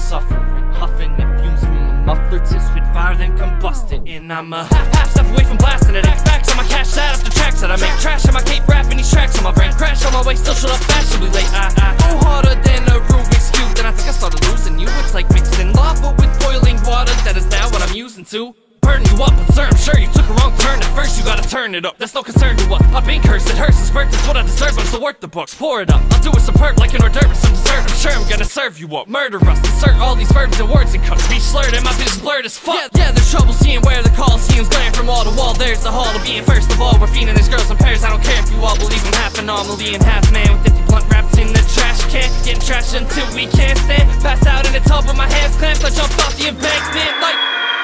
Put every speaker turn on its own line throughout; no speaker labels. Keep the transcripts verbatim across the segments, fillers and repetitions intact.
suffering, huffing and fumes from my muffler tips with fire then combusted. And I'm a half, half step away from blasting it. X-backs on my cash out after tracks that I make. Trash on my cape, rapping these tracks on my brain. Crash on my way, still shut up fashionably late. I, I go harder than a Rubik's Cube. Then I think I started losing you. It's like mixing lava with boiling water. That is now what I'm using to burn you up, but sir, I'm sure you took a wrong turn. At first you gotta turn it up, that's no concern to us. I've been cursed, it hurts, it's burnt, it's what I deserve. I'm still worth the books, pour it up. I'll do it superb like an hors d'oeuvre, some dessert. I'm sure I'm gonna serve you up, murder us. Insert all these verbs and words and cuts. Speech slurred and my vision's blurred as fuck. Yeah, yeah, there's trouble seeing where the Coliseum's glaring from wall to wall. There's the hall of being. First of all, we're feeding these girls in pairs. I don't care if you all believe I'm half anomaly and half man. With fifty blunt wrapped in the trash can, getting trashed until we can't stand. Passed out in a tub with my hands clamped. I jumped off the embankment like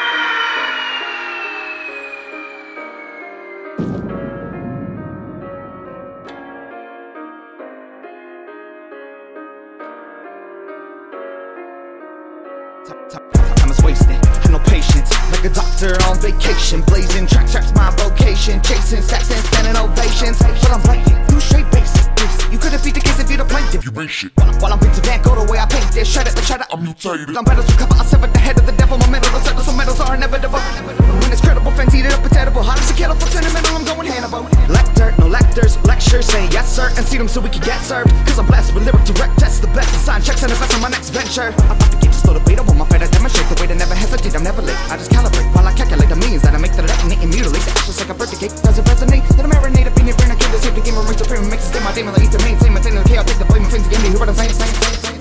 time is wasted, have no patience. Like a doctor on vacation, blazing track traps my vocation, chasing stacks and standing ovations. But I'm like, you straight basic. You couldn't beat the case if you'd have played it. You ain't shit. While, while I'm Vince Van Gogh, the way I paint it, shred it, shred it. I'm mutated. I'm better to cover. I severed the head of the devil. My metal is settled, so metals are inevitable. When it's credible, fans eat it up, it's edible. Hot as a kettle for sentimental, I'm going Hannibal. Lector, no lectors, lectures, say yes sir, and see them so we can get served. Cause I'm blessed with lyric direct tests, the best design checks and invest in my next venture. I'm about to get just a little bit of my fight, I demonstrate the way to never hesitate, I'm never late. I just calibrate while I calculate the means that I make that I detonate and mutilate the ashes like a birthday cake. Does it resonate? That I marinate up in your brain, I kill the safety game, I ring supreme, makes the state my demon, I eat the main, same, maintain the chaos, take the blame, and things again, you hear what I'm saying, saying, saying, saying.